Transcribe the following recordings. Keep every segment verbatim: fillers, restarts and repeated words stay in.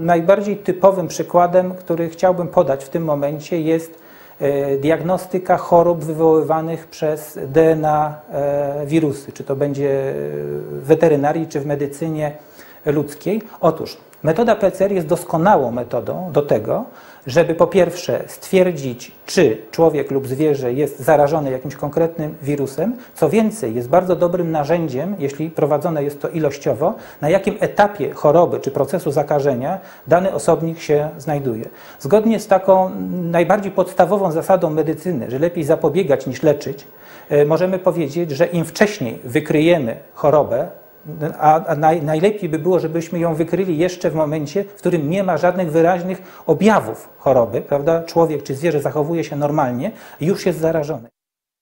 najbardziej typowym przykładem, który chciałbym podać w tym momencie, jest diagnostyka chorób wywoływanych przez D N A wirusy, czy to będzie w weterynarii, czy w medycynie ludzkiej. Otóż metoda P C R jest doskonałą metodą do tego, żeby po pierwsze stwierdzić, czy człowiek lub zwierzę jest zarażony jakimś konkretnym wirusem. Co więcej, jest bardzo dobrym narzędziem, jeśli prowadzone jest to ilościowo, na jakim etapie choroby czy procesu zakażenia dany osobnik się znajduje. Zgodnie z taką najbardziej podstawową zasadą medycyny, że lepiej zapobiegać niż leczyć, możemy powiedzieć, że im wcześniej wykryjemy chorobę, a, a naj, najlepiej by było, żebyśmy ją wykryli jeszcze w momencie, w którym nie ma żadnych wyraźnych objawów choroby, prawda? Człowiek czy zwierzę zachowuje się normalnie i już jest zarażony.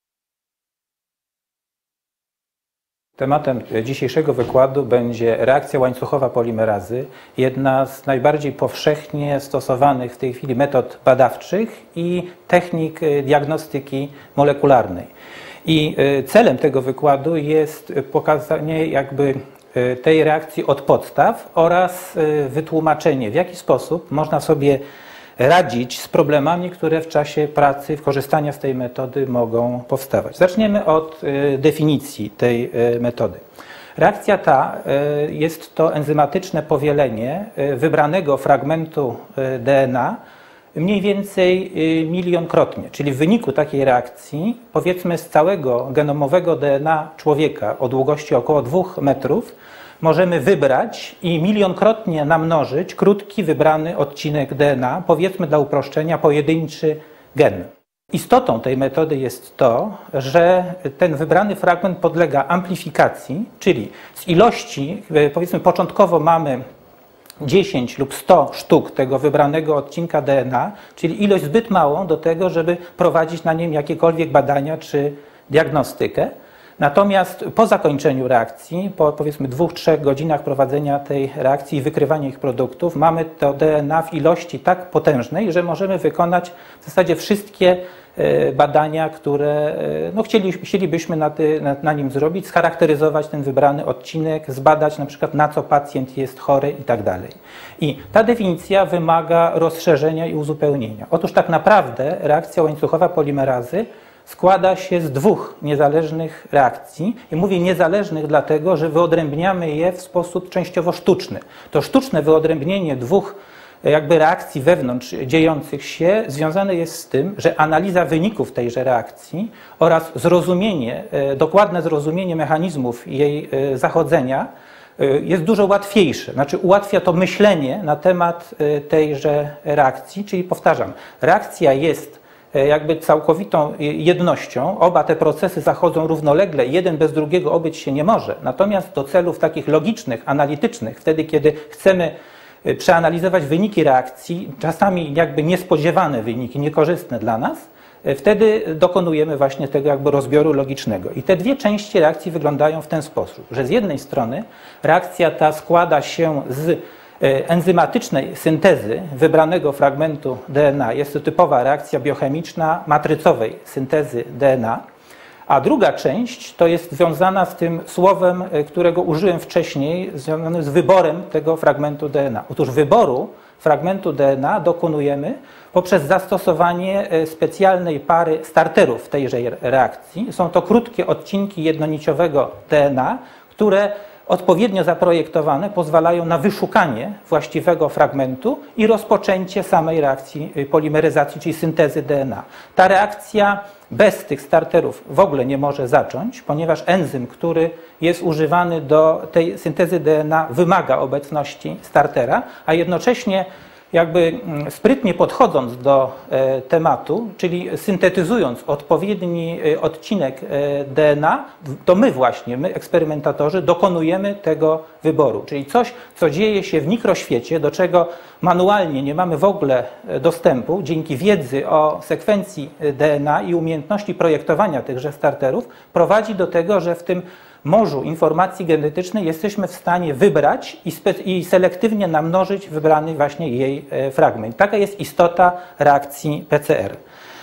Tematem dzisiejszego wykładu będzie reakcja łańcuchowa polimerazy, jedna z najbardziej powszechnie stosowanych w tej chwili metod badawczych i technik diagnostyki molekularnej. I celem tego wykładu jest pokazanie jakby tej reakcji od podstaw oraz wytłumaczenie, w jaki sposób można sobie radzić z problemami, które w czasie pracy, w korzystania z tej metody mogą powstawać. Zaczniemy od definicji tej metody. Reakcja ta jest to enzymatyczne powielenie wybranego fragmentu D N A mniej więcej milionkrotnie, czyli w wyniku takiej reakcji, powiedzmy z całego genomowego D N A człowieka o długości około dwóch metrów, możemy wybrać i milionkrotnie namnożyć krótki, wybrany odcinek D N A, powiedzmy dla uproszczenia pojedynczy gen. Istotą tej metody jest to, że ten wybrany fragment podlega amplifikacji, czyli z ilości, powiedzmy początkowo mamy dziesięć lub sto sztuk tego wybranego odcinka D N A, czyli ilość zbyt małą do tego, żeby prowadzić na nim jakiekolwiek badania czy diagnostykę. Natomiast po zakończeniu reakcji, po powiedzmy dwóch, trzech godzinach prowadzenia tej reakcji i wykrywania ich produktów, mamy to D N A w ilości tak potężnej, że możemy wykonać w zasadzie wszystkie badania, które no, chcieli, chcielibyśmy na, ty, na, na nim zrobić, scharakteryzować ten wybrany odcinek, zbadać na przykład na co pacjent jest chory i tak dalej. I ta definicja wymaga rozszerzenia i uzupełnienia. Otóż tak naprawdę reakcja łańcuchowa polimerazy składa się z dwóch niezależnych reakcji i mówię niezależnych dlatego, że wyodrębniamy je w sposób częściowo sztuczny. To sztuczne wyodrębnienie dwóch jakby reakcji wewnątrz dziejących się związane jest z tym, że analiza wyników tejże reakcji oraz zrozumienie, dokładne zrozumienie mechanizmów jej zachodzenia jest dużo łatwiejsze. Znaczy ułatwia to myślenie na temat tejże reakcji, czyli powtarzam, reakcja jest jakby całkowitą jednością, oba te procesy zachodzą równolegle, jeden bez drugiego obyć się nie może. Natomiast do celów takich logicznych, analitycznych, wtedy kiedy chcemy przeanalizować wyniki reakcji, czasami jakby niespodziewane wyniki, niekorzystne dla nas, wtedy dokonujemy właśnie tego jakby rozbioru logicznego. I te dwie części reakcji wyglądają w ten sposób, że z jednej strony reakcja ta składa się z enzymatycznej syntezy wybranego fragmentu D N A. Jest to typowa reakcja biochemiczna matrycowej syntezy D N A. A druga część to jest związana z tym słowem, którego użyłem wcześniej, związane z wyborem tego fragmentu D N A. Otóż wyboru fragmentu D N A dokonujemy poprzez zastosowanie specjalnej pary starterów tejże reakcji. Są to krótkie odcinki jednoniciowego D N A, które odpowiednio zaprojektowane pozwalają na wyszukanie właściwego fragmentu i rozpoczęcie samej reakcji polimeryzacji, czyli syntezy D N A. Ta reakcja bez tych starterów w ogóle nie może zacząć, ponieważ enzym, który jest używany do tej syntezy D N A, wymaga obecności startera, a jednocześnie jakby sprytnie podchodząc do e, tematu, czyli syntetyzując odpowiedni e, odcinek e, D N A, to my właśnie, my eksperymentatorzy, dokonujemy tego wyboru. Czyli coś, co dzieje się w mikroświecie, do czego manualnie nie mamy w ogóle dostępu, dzięki wiedzy o sekwencji D N A i umiejętności projektowania tychże starterów, prowadzi do tego, że w tym morzu informacji genetycznej jesteśmy w stanie wybrać i, i selektywnie namnożyć wybrany właśnie jej fragment. Taka jest istota reakcji P C R.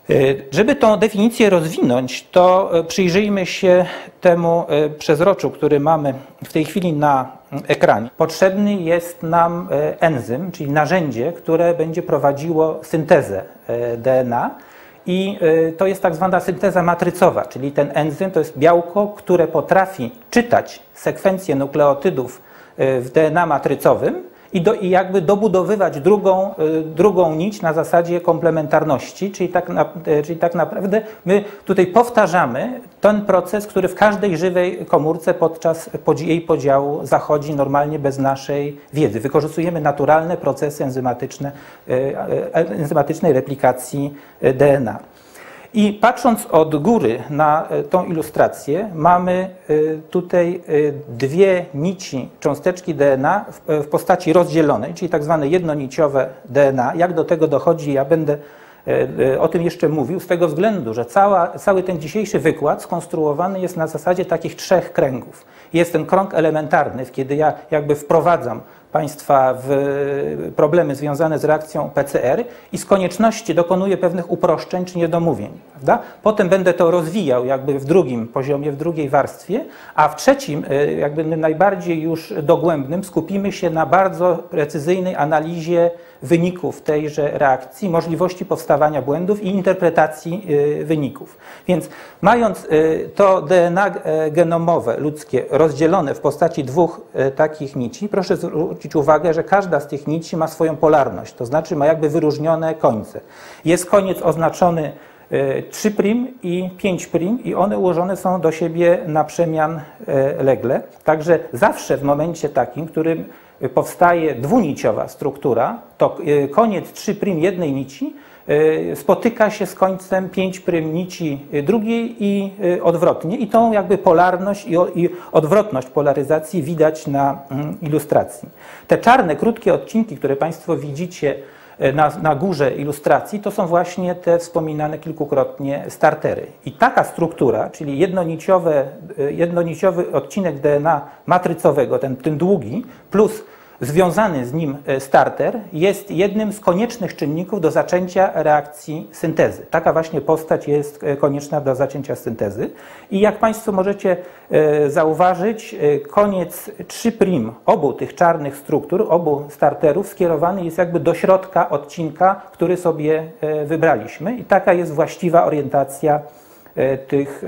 Żeby tą definicję rozwinąć, to przyjrzyjmy się temu przezroczu, który mamy w tej chwili na ekranie. Potrzebny jest nam enzym, czyli narzędzie, które będzie prowadziło syntezę D N A. I to jest tak zwana synteza matrycowa, czyli ten enzym to jest białko, które potrafi czytać sekwencję nukleotydów w D N A matrycowym i, do, i jakby dobudowywać drugą, drugą nić na zasadzie komplementarności, czyli tak, na, czyli tak naprawdę my tutaj powtarzamy ten proces, który w każdej żywej komórce podczas jej podziału zachodzi normalnie bez naszej wiedzy. Wykorzystujemy naturalne procesy enzymatyczne, enzymatycznej replikacji D N A. I patrząc od góry na tą ilustrację, mamy tutaj dwie nici cząsteczki D N A w postaci rozdzielonej, czyli tak zwane jednoniciowe D N A. Jak do tego dochodzi, ja będę o tym jeszcze mówił, z tego względu, że cała, cały ten dzisiejszy wykład skonstruowany jest na zasadzie takich trzech kręgów. Jest ten krąg elementarny, kiedy ja jakby wprowadzam Państwa w problemy związane z reakcją P C R i z konieczności dokonuję pewnych uproszczeń czy niedomówień. Prawda? Potem będę to rozwijał jakby w drugim poziomie, w drugiej warstwie, a w trzecim, jakby najbardziej już dogłębnym, skupimy się na bardzo precyzyjnej analizie wyników tejże reakcji, możliwości powstawania błędów i interpretacji wyników. Więc mając to D N A genomowe ludzkie rozdzielone w postaci dwóch takich nici, proszę zwrócić uwagę, że każda z tych nici ma swoją polarność, to znaczy ma jakby wyróżnione końce. Jest koniec oznaczony trzy prim i pięć prim i one ułożone są do siebie na przemian legle. Także zawsze w momencie takim, w którym powstaje dwuniciowa struktura, to koniec trzy prim jednej nici spotyka się z końcem pięć prim nici drugiej i odwrotnie. I tą jakby polarność i odwrotność polaryzacji widać na ilustracji. Te czarne, krótkie odcinki, które Państwo widzicie na, na górze ilustracji, to są właśnie te wspominane kilkukrotnie startery. I taka struktura, czyli jednoniciowe, jednoniciowy odcinek D N A matrycowego, ten, ten długi, plus związany z nim starter, jest jednym z koniecznych czynników do zaczęcia reakcji syntezy. Taka właśnie postać jest konieczna do zaczęcia syntezy. I jak Państwo możecie zauważyć, koniec trzy prim obu tych czarnych struktur, obu starterów skierowany jest jakby do środka odcinka, który sobie wybraliśmy. I taka jest właściwa orientacja tych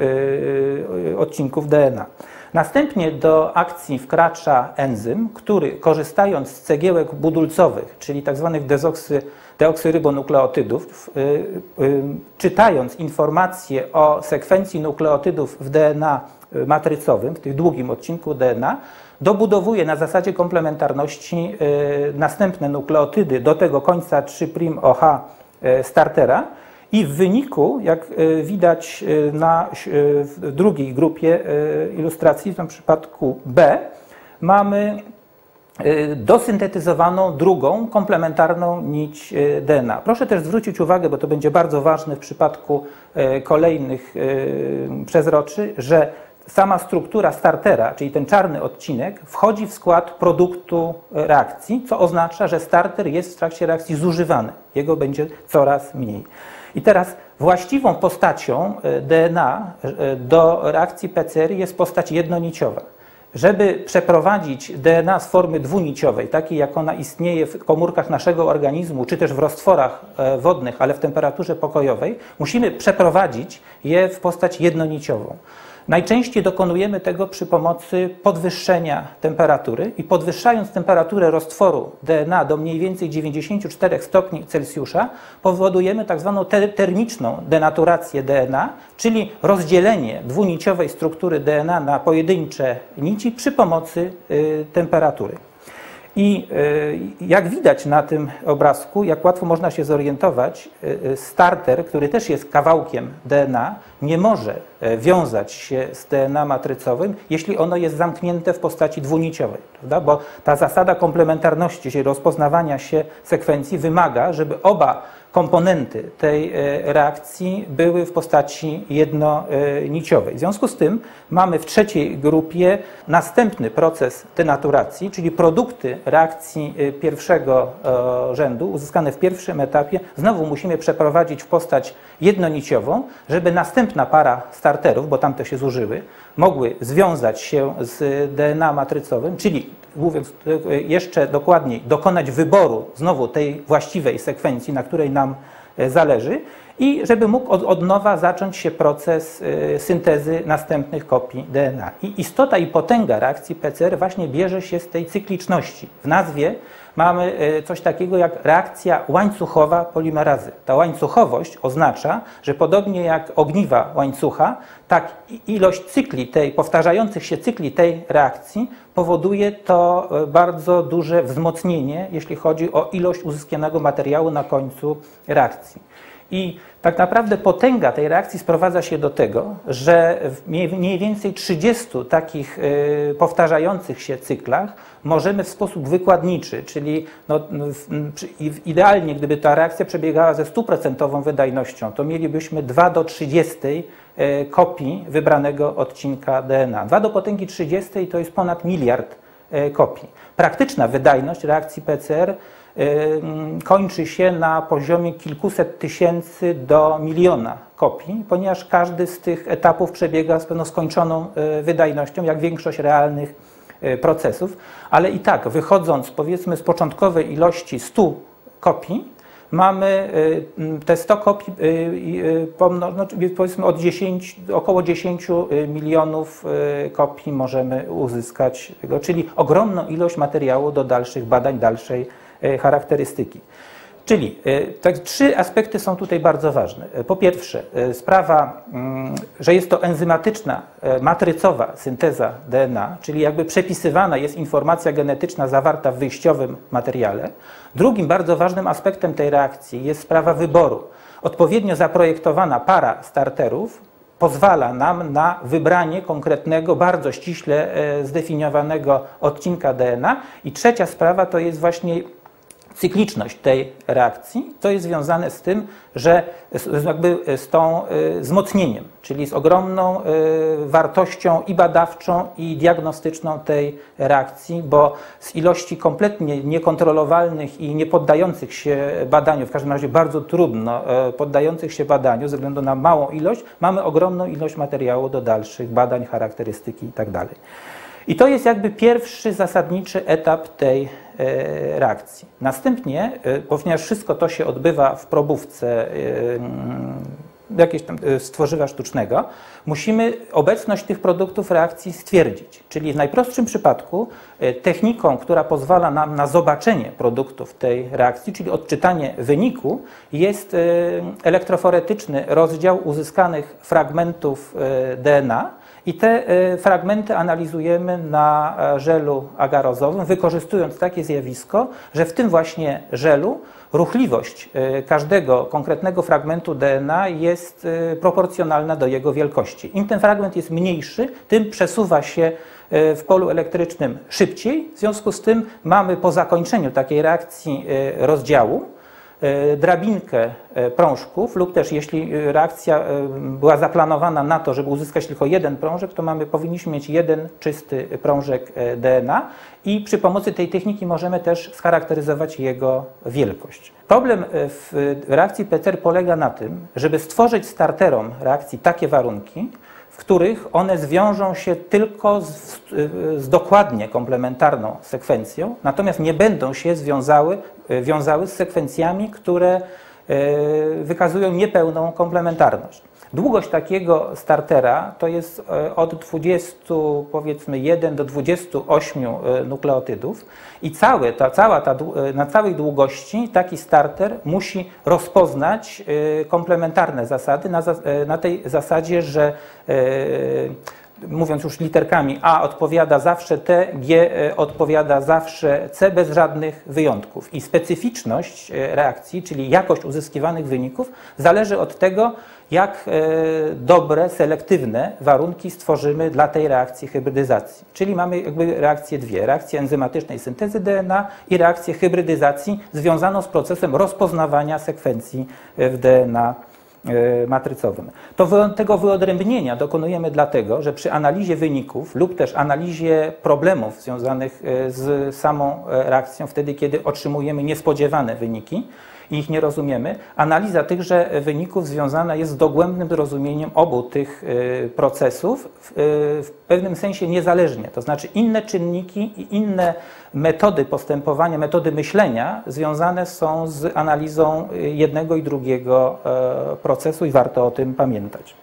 odcinków D N A. Następnie do akcji wkracza enzym, który korzystając z cegiełek budulcowych, czyli tzw. dezoksy, deoksyrybonukleotydów, yy, yy, czytając informacje o sekwencji nukleotydów w D N A matrycowym, w tym długim odcinku D N A, dobudowuje na zasadzie komplementarności yy, następne nukleotydy do tego końca trzy prim O H yy, startera. I w wyniku, jak widać na w drugiej grupie ilustracji, w tym przypadku B, mamy dosyntetyzowaną drugą, komplementarną nić D N A. Proszę też zwrócić uwagę, bo to będzie bardzo ważne w przypadku kolejnych przezroczy, że sama struktura startera, czyli ten czarny odcinek, wchodzi w skład produktu reakcji, co oznacza, że starter jest w trakcie reakcji zużywany. Jego będzie coraz mniej. I teraz właściwą postacią D N A do reakcji P C R jest postać jednoniciowa. Żeby przeprowadzić D N A z formy dwuniciowej, takiej jak ona istnieje w komórkach naszego organizmu, czy też w roztworach wodnych, ale w temperaturze pokojowej, musimy przeprowadzić je w postać jednoniciową. Najczęściej dokonujemy tego przy pomocy podwyższenia temperatury i podwyższając temperaturę roztworu D N A do mniej więcej dziewięćdziesięciu czterech stopni Celsjusza powodujemy tak zwaną termiczną denaturację D N A, czyli rozdzielenie dwuniciowej struktury D N A na pojedyncze nici przy pomocy y, temperatury. I jak widać na tym obrazku, jak łatwo można się zorientować, starter, który też jest kawałkiem D N A, nie może wiązać się z D N A matrycowym, jeśli ono jest zamknięte w postaci dwuniciowej, prawda? Bo ta zasada komplementarności, czyli rozpoznawania się sekwencji, wymaga, żeby oba komponenty tej reakcji były w postaci jednoniciowej. W związku z tym mamy w trzeciej grupie następny proces denaturacji, czyli produkty reakcji pierwszego rzędu uzyskane w pierwszym etapie znowu musimy przeprowadzić w postać jednoniciową, żeby następna para starterów, bo tamte się zużyły, mogły związać się z D N A matrycowym, czyli mówiąc jeszcze dokładniej, dokonać wyboru znowu tej właściwej sekwencji, na której nam zależy, i żeby mógł od, od nowa zacząć się proces syntezy następnych kopii D N A. I istota i potęga reakcji P C R właśnie bierze się z tej cykliczności. W nazwie mamy coś takiego jak reakcja łańcuchowa polimerazy. Ta łańcuchowość oznacza, że podobnie jak ogniwa łańcucha, tak ilość cykli tej, powtarzających się cykli tej reakcji powoduje to bardzo duże wzmocnienie, jeśli chodzi o ilość uzyskanego materiału na końcu reakcji. I tak naprawdę potęga tej reakcji sprowadza się do tego, że w mniej więcej trzydziestu takich powtarzających się cyklach możemy w sposób wykładniczy, czyli no, idealnie, gdyby ta reakcja przebiegała ze stuprocentową wydajnością, to mielibyśmy dwa do trzydziestej kopii wybranego odcinka D N A. dwa do potęgi trzydziestej to jest ponad miliard kopii. Praktyczna wydajność reakcji P C R kończy się na poziomie kilkuset tysięcy do miliona kopii, ponieważ każdy z tych etapów przebiega z pewną skończoną wydajnością, jak większość realnych procesów, ale i tak, wychodząc powiedzmy z początkowej ilości stu kopii, mamy te sto kopii, no, powiedzmy od dziesięciu, około dziesięciu milionów kopii możemy uzyskać, czyli ogromną ilość materiału do dalszych badań, dalszej charakterystyki. Czyli tak, trzy aspekty są tutaj bardzo ważne. Po pierwsze, sprawa, że jest to enzymatyczna, matrycowa synteza D N A, czyli jakby przepisywana jest informacja genetyczna zawarta w wyjściowym materiale. Drugim bardzo ważnym aspektem tej reakcji jest sprawa wyboru. Odpowiednio zaprojektowana para starterów pozwala nam na wybranie konkretnego, bardzo ściśle zdefiniowanego odcinka D N A. I trzecia sprawa to jest właśnie cykliczność tej reakcji, to jest związane z tym, że jakby z tą wzmocnieniem, czyli z ogromną wartością i badawczą, i diagnostyczną tej reakcji, bo z ilości kompletnie niekontrolowalnych i nie poddających się badaniu, w każdym razie bardzo trudno poddających się badaniu ze względu na małą ilość, mamy ogromną ilość materiału do dalszych badań, charakterystyki itd. I to jest jakby pierwszy zasadniczy etap tej reakcji. Następnie, ponieważ wszystko to się odbywa w probówce jakiegoś tam stworzywa sztucznego, musimy obecność tych produktów reakcji stwierdzić. Czyli w najprostszym przypadku techniką, która pozwala nam na zobaczenie produktów tej reakcji, czyli odczytanie wyniku, jest elektroforetyczny rozdział uzyskanych fragmentów D N A, i te fragmenty analizujemy na żelu agarozowym, wykorzystując takie zjawisko, że w tym właśnie żelu ruchliwość każdego konkretnego fragmentu D N A jest proporcjonalna do jego wielkości. Im ten fragment jest mniejszy, tym przesuwa się w polu elektrycznym szybciej. W związku z tym mamy po zakończeniu takiej reakcji rozdziału drabinkę prążków, lub też jeśli reakcja była zaplanowana na to, żeby uzyskać tylko jeden prążek, to mamy, powinniśmy mieć jeden czysty prążek D N A i przy pomocy tej techniki możemy też scharakteryzować jego wielkość. Problem w reakcji P C R polega na tym, żeby stworzyć starterom reakcji takie warunki, w których one zwiążą się tylko z, z dokładnie komplementarną sekwencją, natomiast nie będą się związały, wiązały z sekwencjami, które wykazują niepełną komplementarność. Długość takiego startera to jest od dwudziestu, powiedzmy jeden do dwudziestu ośmiu nukleotydów i całe, ta, cała ta, na całej długości taki starter musi rozpoznać komplementarne zasady na, na tej zasadzie, że mówiąc już literkami, A odpowiada zawsze T, G odpowiada zawsze C, bez żadnych wyjątków. I specyficzność reakcji, czyli jakość uzyskiwanych wyników, zależy od tego, jak dobre, selektywne warunki stworzymy dla tej reakcji hybrydyzacji. Czyli mamy jakby reakcje dwie, reakcję enzymatycznej syntezy D N A i reakcję hybrydyzacji związaną z procesem rozpoznawania sekwencji w D N A matrycowym. To tego wyodrębnienia dokonujemy dlatego, że przy analizie wyników lub też analizie problemów związanych z samą reakcją, wtedy kiedy otrzymujemy niespodziewane wyniki i ich nie rozumiemy, analiza tychże wyników związana jest z dogłębnym zrozumieniem obu tych procesów w pewnym sensie niezależnie. To znaczy inne czynniki i inne metody postępowania, metody myślenia związane są z analizą jednego i drugiego procesu i warto o tym pamiętać.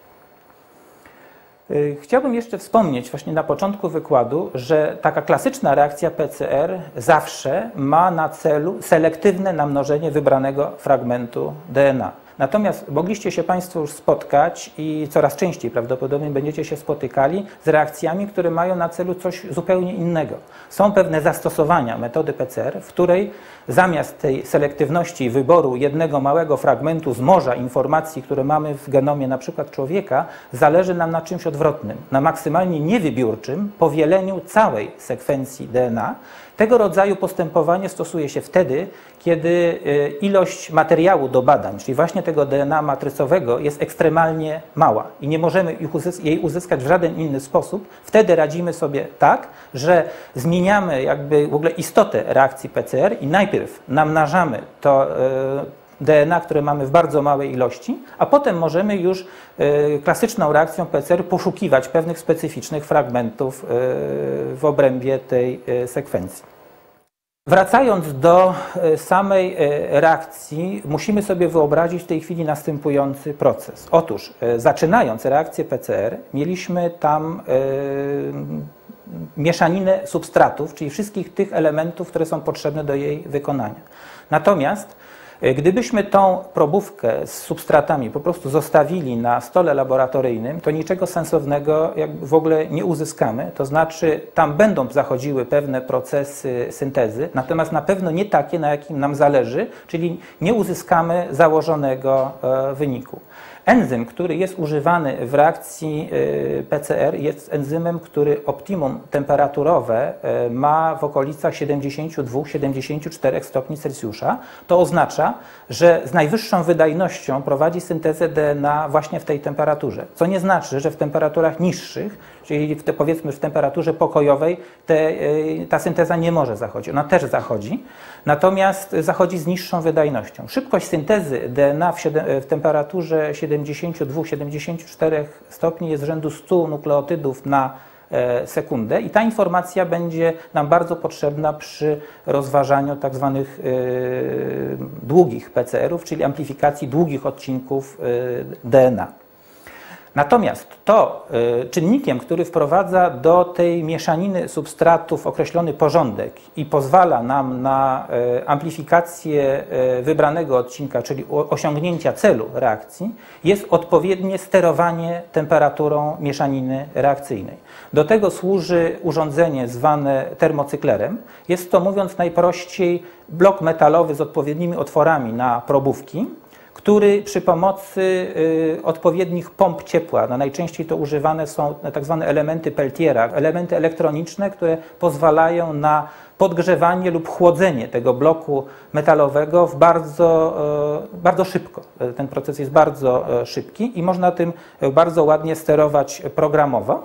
Chciałbym jeszcze wspomnieć właśnie na początku wykładu, że taka klasyczna reakcja P C R zawsze ma na celu selektywne namnożenie wybranego fragmentu D N A. Natomiast mogliście się Państwo już spotkać i coraz częściej prawdopodobnie będziecie się spotykali z reakcjami, które mają na celu coś zupełnie innego. Są pewne zastosowania metody P C R, w której zamiast tej selektywności wyboru jednego małego fragmentu z morza informacji, które mamy w genomie na przykład człowieka, zależy nam na czymś odwrotnym, na maksymalnie niewybiórczym powieleniu całej sekwencji D N A. Tego rodzaju postępowanie stosuje się wtedy, kiedy ilość materiału do badań, czyli właśnie tego D N A matrycowego, jest ekstremalnie mała i nie możemy jej uzyskać w żaden inny sposób. Wtedy radzimy sobie tak, że zmieniamy jakby w ogóle istotę reakcji P C R i najpierw namnażamy to D N A, które mamy w bardzo małej ilości, a potem możemy już klasyczną reakcją P C R poszukiwać pewnych specyficznych fragmentów w obrębie tej sekwencji. Wracając do samej reakcji, musimy sobie wyobrazić w tej chwili następujący proces. Otóż, zaczynając reakcję P C R, mieliśmy tam mieszaninę substratów, czyli wszystkich tych elementów, które są potrzebne do jej wykonania. Natomiast gdybyśmy tą probówkę z substratami po prostu zostawili na stole laboratoryjnym, to niczego sensownego jakby w ogóle nie uzyskamy. To znaczy tam będą zachodziły pewne procesy syntezy, natomiast na pewno nie takie, na jakim nam zależy, czyli nie uzyskamy założonego wyniku. Enzym, który jest używany w reakcji P C R, jest enzymem, który optimum temperaturowe ma w okolicach siedemdziesiąt dwa do siedemdziesięciu czterech stopni Celsjusza. To oznacza, że z najwyższą wydajnością prowadzi syntezę D N A właśnie w tej temperaturze. Co nie znaczy, że w temperaturach niższych, czyli w te, powiedzmy w temperaturze pokojowej, te, ta synteza nie może zachodzić. Ona też zachodzi, natomiast zachodzi z niższą wydajnością. Szybkość syntezy D N A w, w temperaturze siedemdziesięciu dwóch do siedemdziesięciu czterech stopni jest rzędu stu nukleotydów na sekundę i ta informacja będzie nam bardzo potrzebna przy rozważaniu tak zwanych długich P C R ów, czyli amplifikacji długich odcinków D N A. Natomiast to czynnikiem, który wprowadza do tej mieszaniny substratów określony porządek i pozwala nam na amplifikację wybranego odcinka, czyli osiągnięcia celu reakcji, jest odpowiednie sterowanie temperaturą mieszaniny reakcyjnej. Do tego służy urządzenie zwane termocyklerem. Jest to, mówiąc najprościej, blok metalowy z odpowiednimi otworami na probówki, który przy pomocy y, odpowiednich pomp ciepła, no najczęściej to używane są tak zwane elementy Peltiera, elementy elektroniczne, które pozwalają na podgrzewanie lub chłodzenie tego bloku metalowego w bardzo, y, bardzo szybko. Ten proces jest bardzo y, szybki i można tym bardzo ładnie sterować programowo.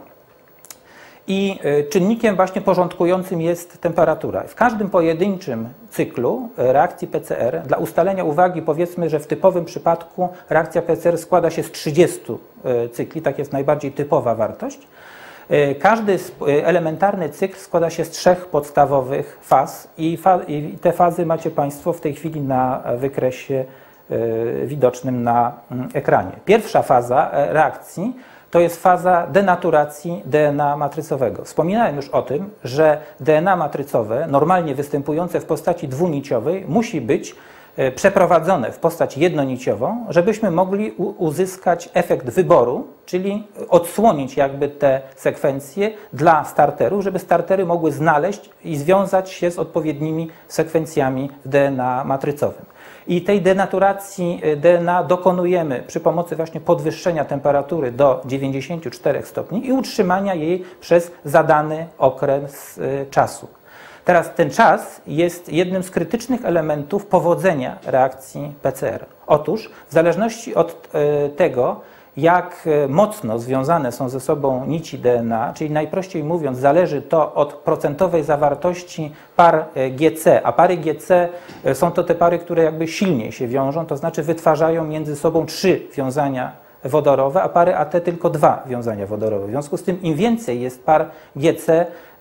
I czynnikiem właśnie porządkującym jest temperatura. W każdym pojedynczym cyklu reakcji P C R, dla ustalenia uwagi powiedzmy, że w typowym przypadku reakcja P C R składa się z trzydziestu cykli, tak jest najbardziej typowa wartość. Każdy elementarny cykl składa się z trzech podstawowych faz i, fa i te fazy macie Państwo w tej chwili na wykresie widocznym na ekranie. Pierwsza faza reakcji to jest faza denaturacji D N A matrycowego. Wspominałem już o tym, że D N A matrycowe, normalnie występujące w postaci dwuniciowej, musi być przeprowadzone w postać jednoniciową, żebyśmy mogli uzyskać efekt wyboru, czyli odsłonić jakby te sekwencje dla starterów, żeby startery mogły znaleźć i związać się z odpowiednimi sekwencjami w D N A matrycowym. I tej denaturacji D N A dokonujemy przy pomocy właśnie podwyższenia temperatury do dziewięćdziesięciu czterech stopni i utrzymania jej przez zadany okres czasu. Teraz ten czas jest jednym z krytycznych elementów powodzenia reakcji P C R. Otóż w zależności od tego, jak mocno związane są ze sobą nici D N A, czyli najprościej mówiąc, zależy to od procentowej zawartości par G C, a pary G C są to te pary, które jakby silniej się wiążą, to znaczy wytwarzają między sobą trzy wiązania wodorowe, a pary A T tylko dwa wiązania wodorowe. W związku z tym im więcej jest par G C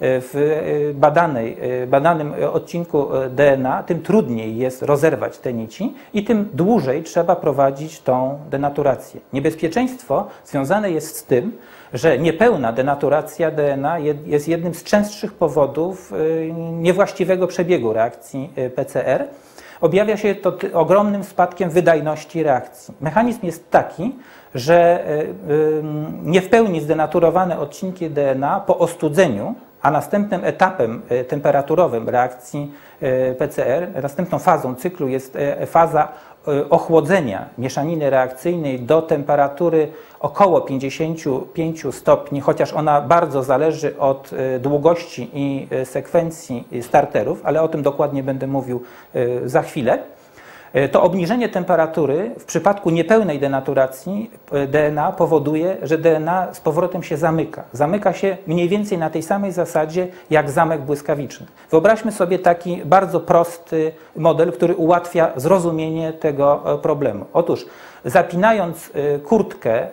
w badanej, badanym odcinku D N A, tym trudniej jest rozerwać te nici i tym dłużej trzeba prowadzić tą denaturację. Niebezpieczeństwo związane jest z tym, że niepełna denaturacja D N A jest jednym z częstszych powodów niewłaściwego przebiegu reakcji P C R. Objawia się to ogromnym spadkiem wydajności reakcji. Mechanizm jest taki, że nie w pełni zdenaturowane odcinki D N A po ostudzeniu, a następnym etapem temperaturowym reakcji P C R, następną fazą cyklu jest faza ochłodzenia mieszaniny reakcyjnej do temperatury około pięćdziesięciu pięciu stopni, chociaż ona bardzo zależy od długości i sekwencji starterów, ale o tym dokładnie będę mówił za chwilę. To obniżenie temperatury w przypadku niepełnej denaturacji D N A powoduje, że D N A z powrotem się zamyka. Zamyka się mniej więcej na tej samej zasadzie jak zamek błyskawiczny. Wyobraźmy sobie taki bardzo prosty model, który ułatwia zrozumienie tego problemu. Otóż zapinając kurtkę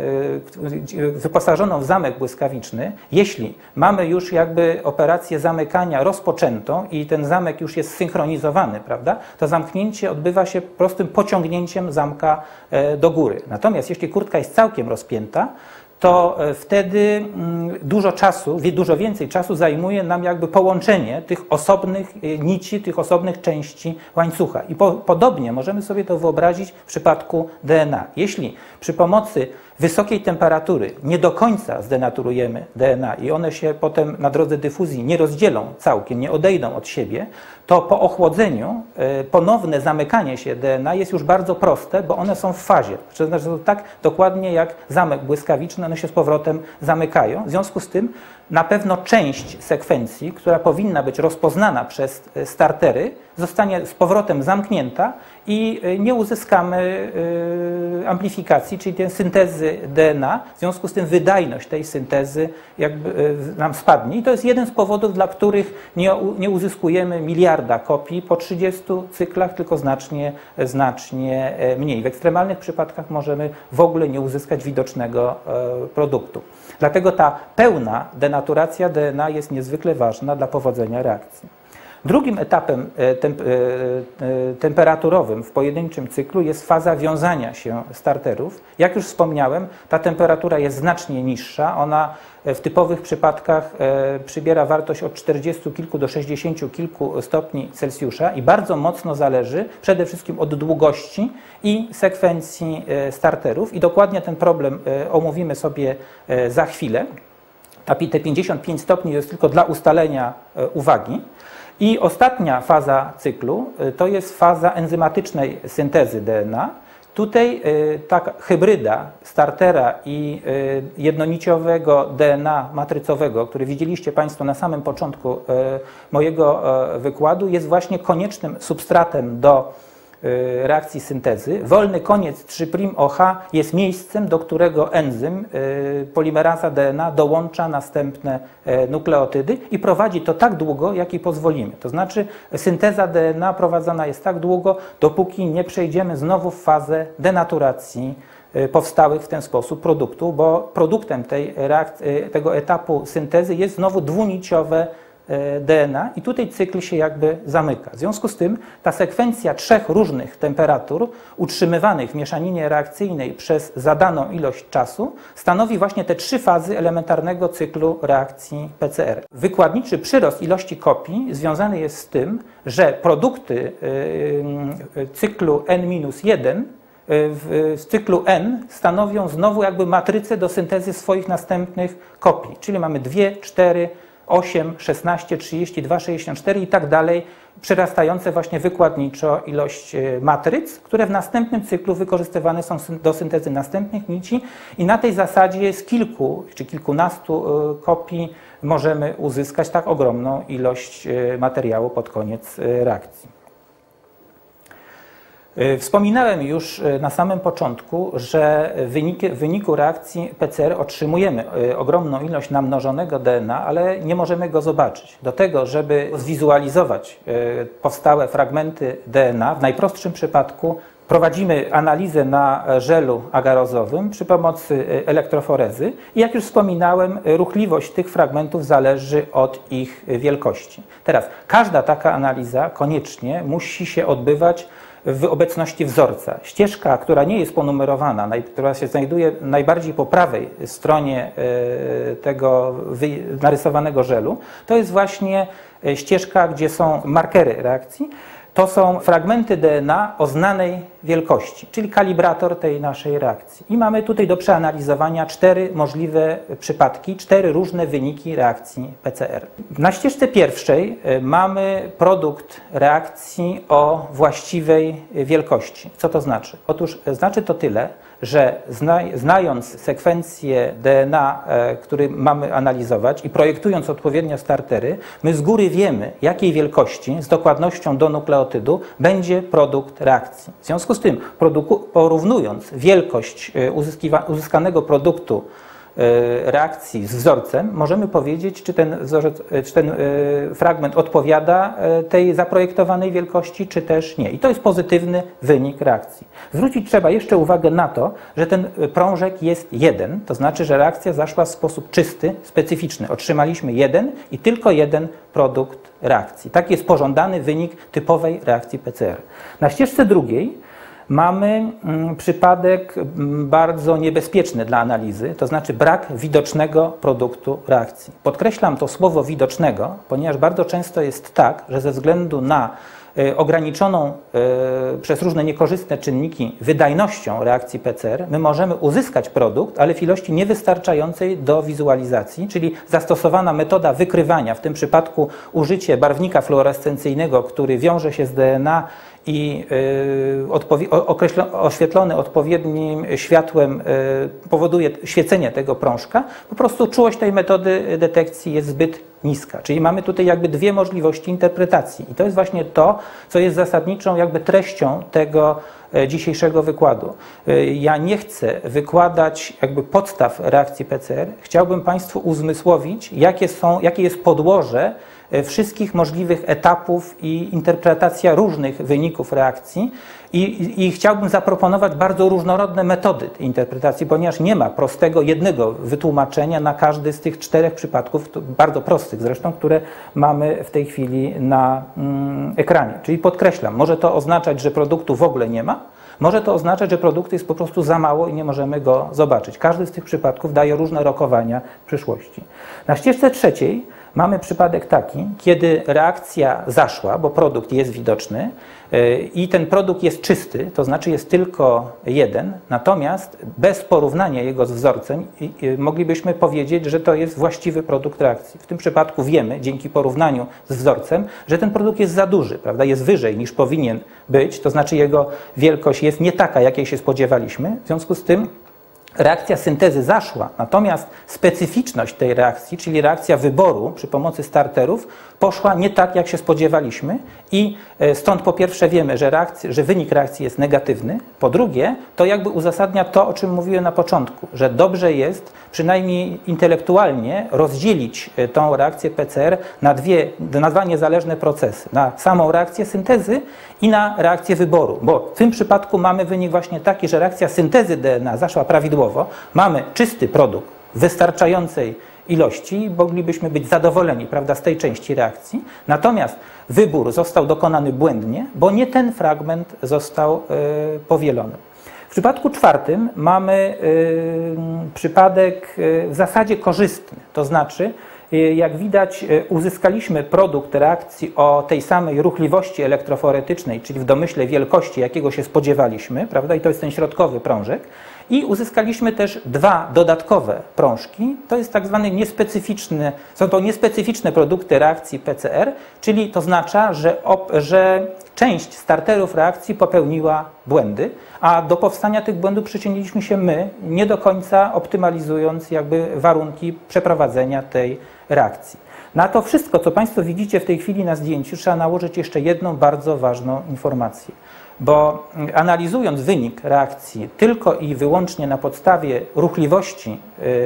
wyposażoną w zamek błyskawiczny, jeśli mamy już jakby operację zamykania rozpoczętą i ten zamek już jest zsynchronizowany, prawda, to zamknięcie odbywa się prostym pociągnięciem zamka do góry. Natomiast jeśli kurtka jest całkiem rozpięta, to wtedy dużo czasu, dużo więcej czasu zajmuje nam jakby połączenie tych osobnych nici, tych osobnych części łańcucha. I po, podobnie możemy sobie to wyobrazić w przypadku D N A. Jeśli przy pomocy wysokiej temperatury nie do końca zdenaturujemy D N A i one się potem na drodze dyfuzji nie rozdzielą całkiem, nie odejdą od siebie, to po ochłodzeniu ponowne zamykanie się D N A jest już bardzo proste, bo one są w fazie. To znaczy, że to tak dokładnie jak zamek błyskawiczny, one się z powrotem zamykają. W związku z tym na pewno część sekwencji, która powinna być rozpoznana przez startery, zostanie z powrotem zamknięta i nie uzyskamy amplifikacji, czyli tej syntezy D N A. W związku z tym wydajność tej syntezy jakby nam spadnie. I to jest jeden z powodów, dla których nie, nie uzyskujemy miliarda kopii po trzydziestu cyklach, tylko znacznie, znacznie mniej. W ekstremalnych przypadkach możemy w ogóle nie uzyskać widocznego produktu. Dlatego ta pełna denaturacja D N A jest niezwykle ważna dla powodzenia reakcji. Drugim etapem temp temperaturowym w pojedynczym cyklu jest faza wiązania się starterów. Jak już wspomniałem, ta temperatura jest znacznie niższa. Ona w typowych przypadkach przybiera wartość od czterdziestu kilku do sześćdziesięciu kilku stopni Celsjusza i bardzo mocno zależy przede wszystkim od długości i sekwencji starterów. I dokładnie ten problem omówimy sobie za chwilę. Te pięćdziesiąt pięć stopni jest tylko dla ustalenia uwagi. I ostatnia faza cyklu to jest faza enzymatycznej syntezy D N A. Tutaj ta hybryda startera i jednoniciowego D N A matrycowego, który widzieliście Państwo na samym początku mojego wykładu, jest właśnie koniecznym substratem do reakcji syntezy. Wolny koniec trzy O H jest miejscem, do którego enzym polimeraza D N A dołącza następne nukleotydy i prowadzi to tak długo, jak i pozwolimy. To znaczy synteza D N A prowadzona jest tak długo, dopóki nie przejdziemy znowu w fazę denaturacji powstałych w ten sposób produktów, bo produktem tej reakcji, tego etapu syntezy jest znowu dwuniciowe D N A i tutaj cykl się jakby zamyka. W związku z tym ta sekwencja trzech różnych temperatur utrzymywanych w mieszaninie reakcyjnej przez zadaną ilość czasu stanowi właśnie te trzy fazy elementarnego cyklu reakcji P C R. Wykładniczy przyrost ilości kopii związany jest z tym, że produkty cyklu N minus jeden w cyklu N stanowią znowu jakby matrycę do syntezy swoich następnych kopii, czyli mamy dwie, cztery, osiem, szesnaście, trzydzieści dwa, sześćdziesiąt cztery i tak dalej, przyrastające właśnie wykładniczo ilość matryc, które w następnym cyklu wykorzystywane są do syntezy następnych nici i na tej zasadzie z kilku czy kilkunastu kopii możemy uzyskać tak ogromną ilość materiału pod koniec reakcji. Wspominałem już na samym początku, że w wyniku reakcji P C R otrzymujemy ogromną ilość namnożonego D N A, ale nie możemy go zobaczyć. Do tego, żeby zwizualizować powstałe fragmenty D N A, w najprostszym przypadku prowadzimy analizę na żelu agarozowym przy pomocy elektroforezy i jak już wspominałem, ruchliwość tych fragmentów zależy od ich wielkości. Teraz każda taka analiza koniecznie musi się odbywać w obecności wzorca. Ścieżka, która nie jest ponumerowana, która się znajduje najbardziej po prawej stronie tego narysowanego żelu, to jest właśnie ścieżka, gdzie są markery reakcji. To są fragmenty D N A o znanej wielkości, czyli kalibrator tej naszej reakcji. I mamy tutaj do przeanalizowania cztery możliwe przypadki, cztery różne wyniki reakcji P C R. Na ścieżce pierwszej mamy produkt reakcji o właściwej wielkości. Co to znaczy? Otóż znaczy to tyle, że znając sekwencję D N A, który mamy analizować i projektując odpowiednio startery, my z góry wiemy, jakiej wielkości z dokładnością do nukleotydu będzie produkt reakcji. W związku z tym, porównując wielkość uzyskanego produktu reakcji z wzorcem, możemy powiedzieć, czy ten, wzorzec, czy ten fragment odpowiada tej zaprojektowanej wielkości, czy też nie. I to jest pozytywny wynik reakcji. Zwrócić trzeba jeszcze uwagę na to, że ten prążek jest jeden, to znaczy, że reakcja zaszła w sposób czysty, specyficzny. Otrzymaliśmy jeden i tylko jeden produkt reakcji. Taki jest pożądany wynik typowej reakcji P C R. Na ścieżce drugiej mamy przypadek bardzo niebezpieczny dla analizy, to znaczy brak widocznego produktu reakcji. Podkreślam to słowo widocznego, ponieważ bardzo często jest tak, że ze względu na ograniczoną przez różne niekorzystne czynniki wydajnością reakcji P C R, my możemy uzyskać produkt, ale w ilości niewystarczającej do wizualizacji, czyli zastosowana metoda wykrywania, w tym przypadku użycie barwnika fluorescencyjnego, który wiąże się z D N A i oświetlony odpowiednim światłem powoduje świecenie tego prążka, po prostu czułość tej metody detekcji jest zbyt niska. Czyli mamy tutaj jakby dwie możliwości interpretacji i to jest właśnie to, co jest zasadniczą jakby treścią tego dzisiejszego wykładu. Ja nie chcę wykładać jakby podstaw reakcji P C R. Chciałbym Państwu uzmysłowić, jakie są, jakie jest podłoże wszystkich możliwych etapów i interpretacja różnych wyników reakcji i, i, i chciałbym zaproponować bardzo różnorodne metody tej interpretacji, ponieważ nie ma prostego, jednego wytłumaczenia na każdy z tych czterech przypadków, bardzo prostych zresztą, które mamy w tej chwili na mm, ekranie. Czyli podkreślam, może to oznaczać, że produktu w ogóle nie ma, może to oznaczać, że produktu jest po prostu za mało i nie możemy go zobaczyć. Każdy z tych przypadków daje różne rokowania w przyszłości. Na ścieżce trzeciej mamy przypadek taki, kiedy reakcja zaszła, bo produkt jest widoczny i ten produkt jest czysty, to znaczy jest tylko jeden, natomiast bez porównania jego z wzorcem moglibyśmy powiedzieć, że to jest właściwy produkt reakcji. W tym przypadku wiemy, dzięki porównaniu z wzorcem, że ten produkt jest za duży, prawda? Jest wyżej niż powinien być, to znaczy jego wielkość jest nie taka, jakiej się spodziewaliśmy, w związku z tym reakcja syntezy zaszła, natomiast specyficzność tej reakcji, czyli reakcja wyboru przy pomocy starterów, poszła nie tak, jak się spodziewaliśmy i stąd po pierwsze wiemy, że, reakcja, że wynik reakcji jest negatywny, po drugie to jakby uzasadnia to, o czym mówiłem na początku, że dobrze jest przynajmniej intelektualnie rozdzielić tą reakcję P C R na, dwie, na dwa niezależne procesy, na samą reakcję syntezy i na reakcję wyboru, bo w tym przypadku mamy wynik właśnie taki, że reakcja syntezy D N A zaszła prawidłowo, mamy czysty produkt wystarczającej ilości, moglibyśmy być zadowoleni, prawda, z tej części reakcji. Natomiast wybór został dokonany błędnie, bo nie ten fragment został y, powielony. W przypadku czwartym mamy y, przypadek y, w zasadzie korzystny, to znaczy, y, jak widać, y, uzyskaliśmy produkt reakcji o tej samej ruchliwości elektroforetycznej, czyli w domyśle wielkości, jakiego się spodziewaliśmy, prawda, i to jest ten środkowy prążek, i uzyskaliśmy też dwa dodatkowe prążki, to jest tak zwany niespecyficzny, są to niespecyficzne produkty reakcji P C R, czyli to oznacza, że, op, że część starterów reakcji popełniła błędy, a do powstania tych błędów przyczyniliśmy się my, nie do końca optymalizując jakby warunki przeprowadzenia tej reakcji. Na to wszystko, co Państwo widzicie w tej chwili na zdjęciu, trzeba nałożyć jeszcze jedną bardzo ważną informację. Bo analizując wynik reakcji tylko i wyłącznie na podstawie ruchliwości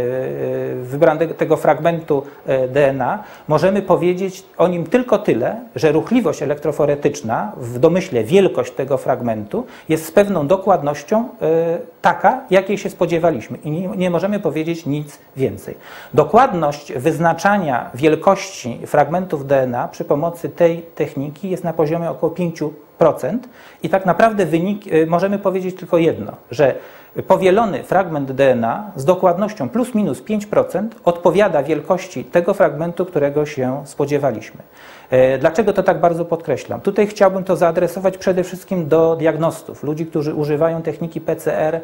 wybranego tego fragmentu D N A, możemy powiedzieć o nim tylko tyle, że ruchliwość elektroforetyczna, w domyśle wielkość tego fragmentu, jest z pewną dokładnością taka, jakiej się spodziewaliśmy i nie, nie możemy powiedzieć nic więcej. Dokładność wyznaczania wielkości fragmentów D N A przy pomocy tej techniki jest na poziomie około pięciu procent i tak naprawdę wynik, możemy powiedzieć tylko jedno, że powielony fragment D N A z dokładnością plus minus pięć procent odpowiada wielkości tego fragmentu, którego się spodziewaliśmy. Dlaczego to tak bardzo podkreślam? Tutaj chciałbym to zaadresować przede wszystkim do diagnostów, ludzi, którzy używają techniki P C R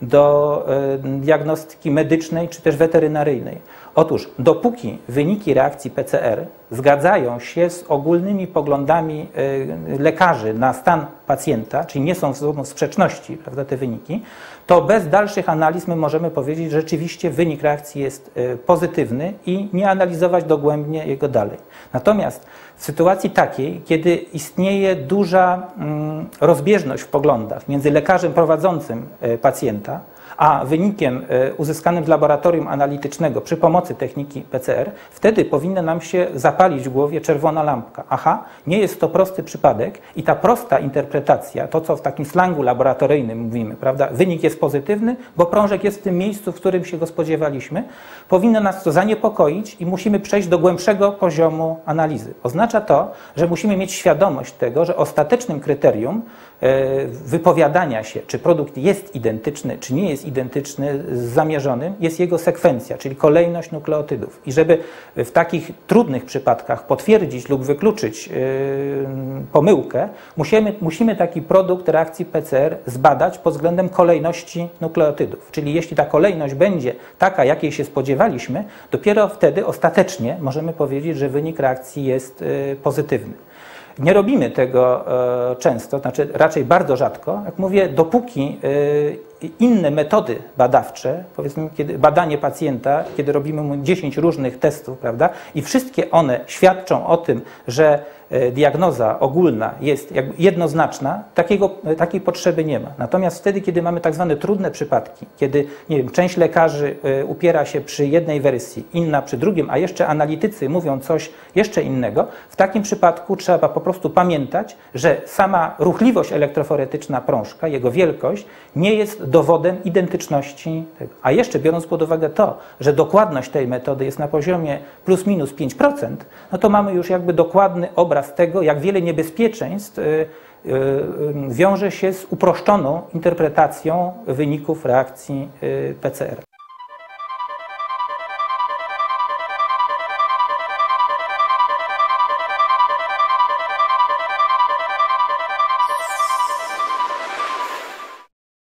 do diagnostyki medycznej czy też weterynaryjnej. Otóż dopóki wyniki reakcji P C R zgadzają się z ogólnymi poglądami lekarzy na stan pacjenta, czyli nie są w sprzeczności, prawda, te wyniki, to bez dalszych analiz my możemy powiedzieć, że rzeczywiście wynik reakcji jest pozytywny i nie analizować dogłębnie jego dalej. Natomiast w sytuacji takiej, kiedy istnieje duża rozbieżność w poglądach między lekarzem prowadzącym pacjenta, a wynikiem uzyskanym z laboratorium analitycznego przy pomocy techniki P C R, wtedy powinna nam się zapalić w głowie czerwona lampka. Aha, nie jest to prosty przypadek i ta prosta interpretacja, to co w takim slangu laboratoryjnym mówimy, prawda, wynik jest pozytywny, bo prążek jest w tym miejscu, w którym się go spodziewaliśmy, powinno nas to zaniepokoić i musimy przejść do głębszego poziomu analizy. Oznacza to, że musimy mieć świadomość tego, że ostatecznym kryterium wypowiadania się, czy produkt jest identyczny, czy nie jest identyczny z zamierzonym, jest jego sekwencja, czyli kolejność nukleotydów. I żeby w takich trudnych przypadkach potwierdzić lub wykluczyć yy, pomyłkę, musimy, musimy taki produkt reakcji P C R zbadać pod względem kolejności nukleotydów. Czyli jeśli ta kolejność będzie taka, jakiej się spodziewaliśmy, dopiero wtedy ostatecznie możemy powiedzieć, że wynik reakcji jest yy, pozytywny. Nie robimy tego e, często, znaczy raczej bardzo rzadko, jak mówię, dopóki e, inne metody badawcze, powiedzmy kiedy badanie pacjenta, kiedy robimy mu dziesięć różnych testów, prawda, i wszystkie one świadczą o tym, że diagnoza ogólna jest jakby jednoznaczna, takiego, takiej potrzeby nie ma. Natomiast wtedy, kiedy mamy tak zwane trudne przypadki, kiedy nie wiem, część lekarzy upiera się przy jednej wersji, inna przy drugim, a jeszcze analitycy mówią coś jeszcze innego, w takim przypadku trzeba po prostu pamiętać, że sama ruchliwość elektroforetyczna prążka, jego wielkość, nie jest dowodem identyczności tego. A jeszcze biorąc pod uwagę to, że dokładność tej metody jest na poziomie plus minus pięć procent, no to mamy już jakby dokładny obraz tego, jak wiele niebezpieczeństw wiąże się z uproszczoną interpretacją wyników reakcji P C R.